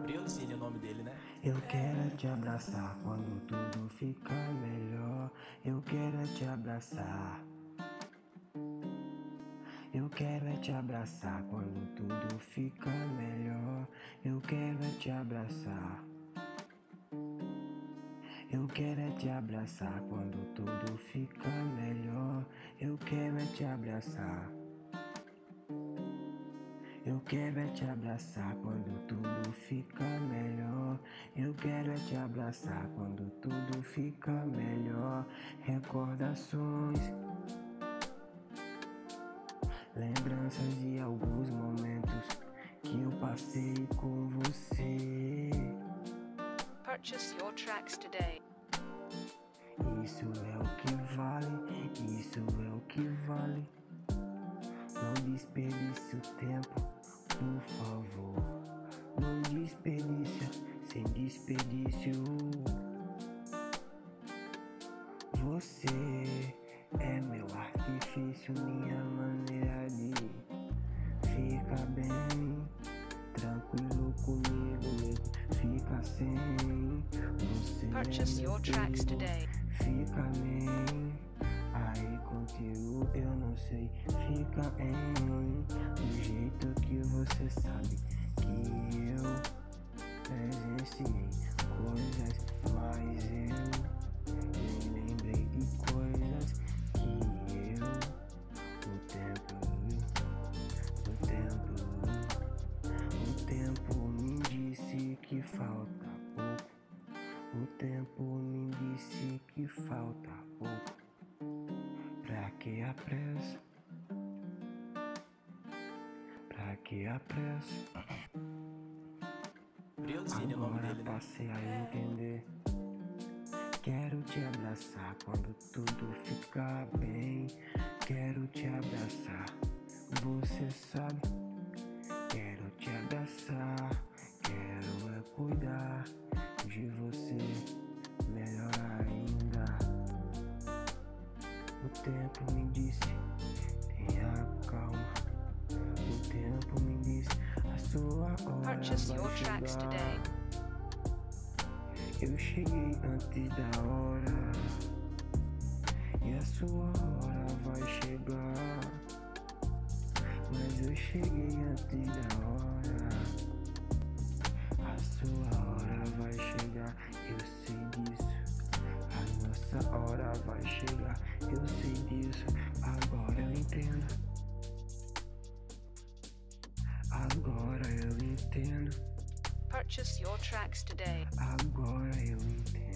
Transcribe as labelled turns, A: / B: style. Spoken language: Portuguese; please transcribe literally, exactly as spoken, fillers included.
A: Briozinho é o nome dele, né?
B: Eu quero te abraçar quando tudo fica melhor. Eu quero te abraçar. Eu quero te abraçar quando tudo fica melhor. Eu quero te abraçar. Eu quero te abraçar quando tudo fica melhor. Eu quero te abraçar. Eu quero te abraçar quando tudo fica melhor. Eu quero te abraçar quando tudo fica melhor. Recordações, lembranças de alguns momentos que eu passei com você.
C: Purchase your tracks today.
B: Isso é o que vale, isso é o que vale. Não desperdice o tempo, por favor. Não desperdice, sem desperdício. Você é meu artifício, minha maneira de ficar bem. Tranquilo comigo mesmo, fica sem. Você
C: Purchase
B: é
C: your
B: meu
C: tracks
B: perigo,
C: today.
B: fica nem. Aí contigo eu não sei, fica em. Do jeito que você sabe que eu presenciei coisas, mas eu nem lembrei de coisas que eu, o tempo, o tempo, o tempo me disse que falta pouco. O tempo me disse que falta pouco. Pra que a pressa? Pra que a pressa?
A: Briozinho é o nome
B: Agora
A: dele, né?
B: passei a entender. Quero te abraçar quando tudo ficar bem. Quero te abraçar, você sabe. Quero te abraçar, quero é cuidar de você, melhor ainda. O tempo me disse, tenha calma. O tempo me disse, a sua hora
C: Purchase your
B: vai
C: tracks
B: chegar.
C: today.
B: Eu cheguei antes da hora, e a sua hora vai chegar. Mas eu cheguei antes da hora, a sua hora vai chegar. Eu sei disso, a nossa hora vai chegar. Eu sei disso, agora eu entendo. Agora eu entendo.
C: Purchase your tracks today.
B: Agora eu entendo.